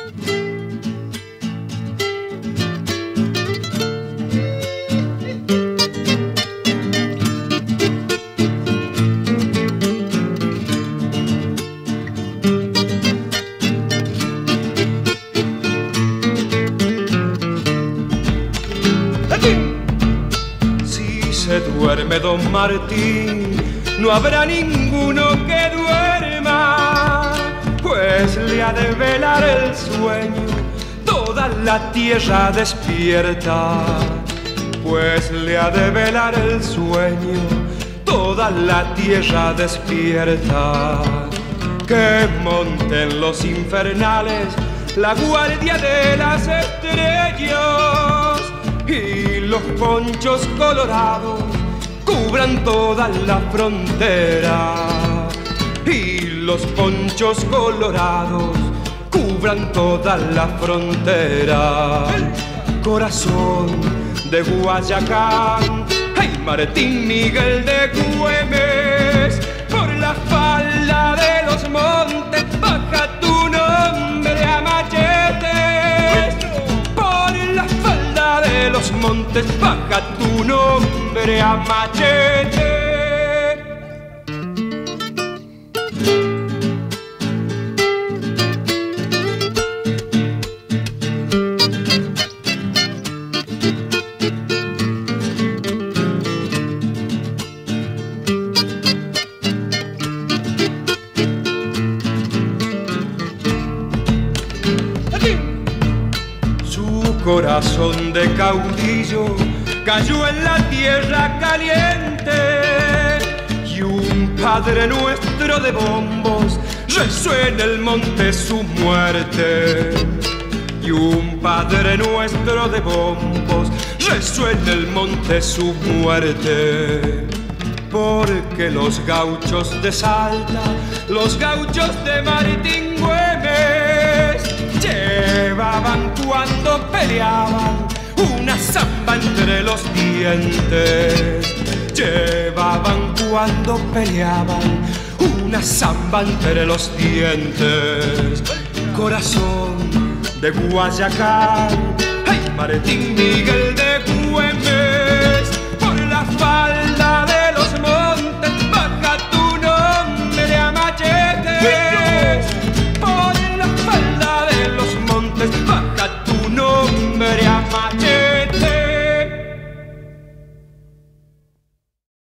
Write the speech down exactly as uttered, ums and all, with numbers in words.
Duerme don Martín, no habrá ninguno que duerma, pues le ha de velar el sueño toda la tierra despierta, pues le ha de velar el sueño toda la tierra despierta. Que monten los infernales la guardia de las estrellas y los ponchos colorados cubran toda la frontera, y los ponchos colorados cubran toda la frontera. Corazón de Guayacán, ay Martín Miguel de Güemes, por la falda de los montes baja tu nombre a machetes, por la falda de los montes baja tu nombre a machete. Su corazón de caudillo cayó en la tierra caliente y un Padre Nuestro de bombos rezó en el monte su muerte. Y un Padre Nuestro de bombos rezó en el monte su muerte. Porque los gauchos de Salta, los gauchos de Martín Güemes, llevaban cuando peleaban una zamba entre los dientes. Llevaban cuando peleaban una zamba entre los dientes. Corazón de Guayacán, ay Martín Miguel de Güemes, por la falda de